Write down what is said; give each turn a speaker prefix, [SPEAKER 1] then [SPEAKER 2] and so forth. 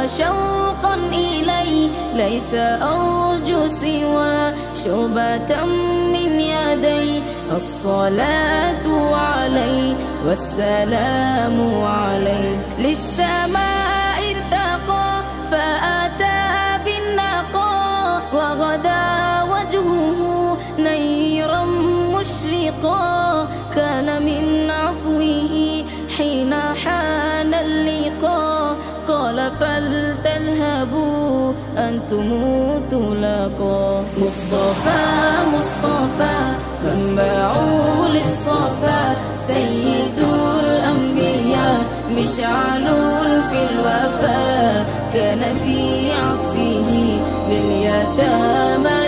[SPEAKER 1] وشوقا إلي ليس أرجو سوى شربة من يدي. الصلاة علي والسلام علي. للسماء ارتقى فأتى بالنقى وغدا وجهه نيرا مشرقا. كان من عفوه حين حان اللقاء قال فلتذهبوا أنتم تلاقى. مصطفى مصطفى منبع للصفا سيد الأنبياء مشعل في الوفا. كان في عطفه لليتامى